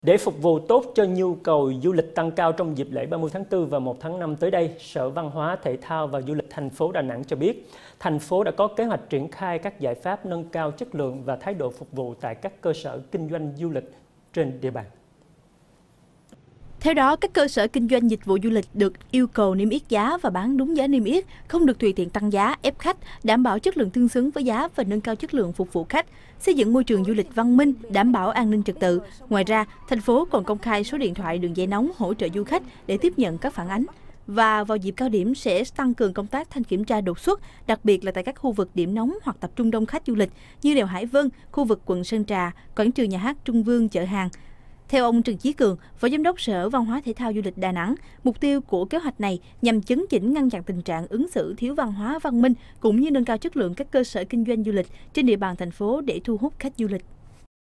Để phục vụ tốt cho nhu cầu du lịch tăng cao trong dịp lễ 30 tháng 4 và 1 tháng 5 tới đây, Sở Văn hóa, Thể thao và Du lịch thành phố Đà Nẵng cho biết, thành phố đã có kế hoạch triển khai các giải pháp nâng cao chất lượng và thái độ phục vụ tại các cơ sở kinh doanh du lịch trên địa bàn. Theo đó, các cơ sở kinh doanh dịch vụ du lịch được yêu cầu niêm yết giá và bán đúng giá niêm yết, không được tùy tiện tăng giá, ép khách, đảm bảo chất lượng tương xứng với giá và nâng cao chất lượng phục vụ khách, xây dựng môi trường du lịch văn minh, đảm bảo an ninh trật tự. Ngoài ra, thành phố còn công khai số điện thoại đường dây nóng hỗ trợ du khách để tiếp nhận các phản ánh. Và vào dịp cao điểm sẽ tăng cường công tác thanh kiểm tra đột xuất, đặc biệt là tại các khu vực điểm nóng hoặc tập trung đông khách du lịch như đèo Hải Vân, khu vực quận Sơn Trà, quảng trường Nhà hát Trung Vương, chợ hàng. Theo ông Trần Chí Cường, Phó Giám đốc Sở Văn hóa Thể thao Du lịch Đà Nẵng, mục tiêu của kế hoạch này nhằm chấn chỉnh ngăn chặn tình trạng ứng xử thiếu văn hóa văn minh cũng như nâng cao chất lượng các cơ sở kinh doanh du lịch trên địa bàn thành phố để thu hút khách du lịch.